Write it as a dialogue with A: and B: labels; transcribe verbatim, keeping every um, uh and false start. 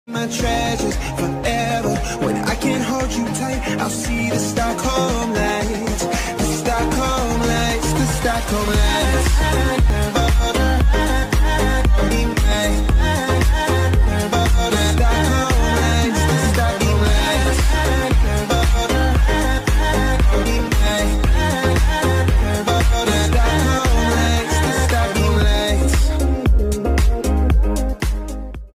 A: My treasures forever. When I can't hold you tight, I'll see the Stockholm lights, the Stockholm lights, the Stockholm lights.